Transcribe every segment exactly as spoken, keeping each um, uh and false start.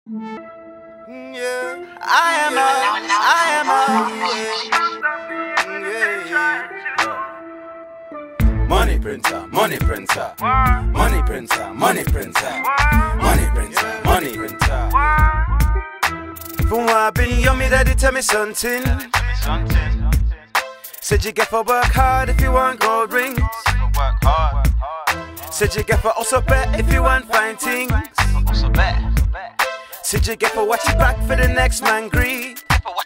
Yeah, I am a, I am a, yeah, yeah. Money printer, money printer, money printer, money printer, money printer, money printer. From what I've been, yummy daddy tell me something. Said you get for work hard if you want gold rings. Said you get for also bet if you want fine things. Also bet. Said you get for watch your back for the next man greed.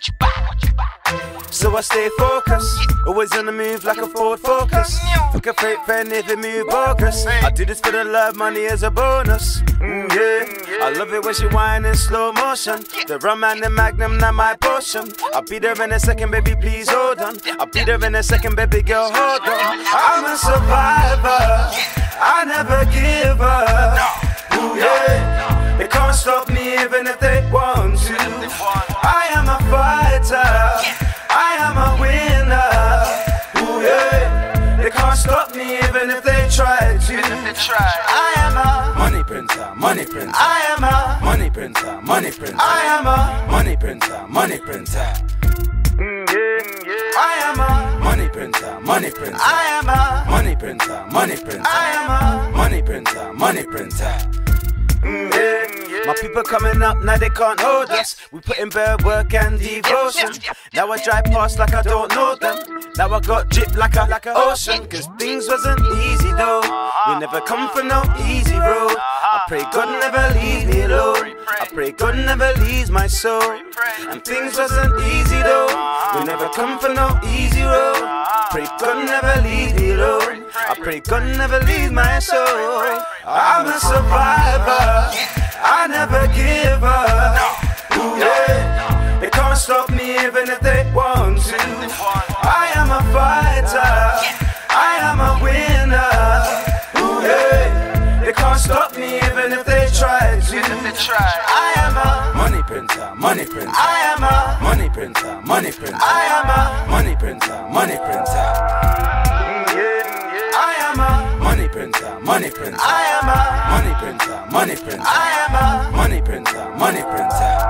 So I stay focused, always on the move like a Ford Focus. Fuck a fake friend if it move bogus. I do this for the love, money as a bonus. Mm, yeah, I love it when she whine in slow motion. The rum and the magnum, not my portion. I'll be there in a second, baby, please hold on. I'll be there in a second, baby girl, hold on. I'm a survivor, I never give up. Ooh, yeah. They can't stop me even if they want to. I am a fighter, I am a winner. Ooh, yeah. They can't stop me even if they try to. I am a money printer, money printer. I am a money printer, money printer. I am a money printer, money printer. I am a money printer, money printer. I am a money printer, money printer. I am a money printer, money printer. Mm, yeah. My people coming up, now they can't hold us. We put in bare work and devotion. Now I drive past like I don't know them. Now I got drip like a, like a ocean. Cause things wasn't easy though. We never come for no easy road. I pray God never leave me alone. I pray God never leaves my soul. And things wasn't easy though. We never come for no easy road. Pray God never leave me alone. I pray God never leave my soul. I'm a survivor, I never give up. Ooh, yeah. They can't stop me even if they want to. I am a fighter, I am a winner. Ooh, yeah. They can't stop me even if they try to. I am a money printer, money printer. I am a money printer, money printer. I am a money printer, money printer. I am a money printer, money printer. I am a money printer, money printer. I am a money printer, money printer.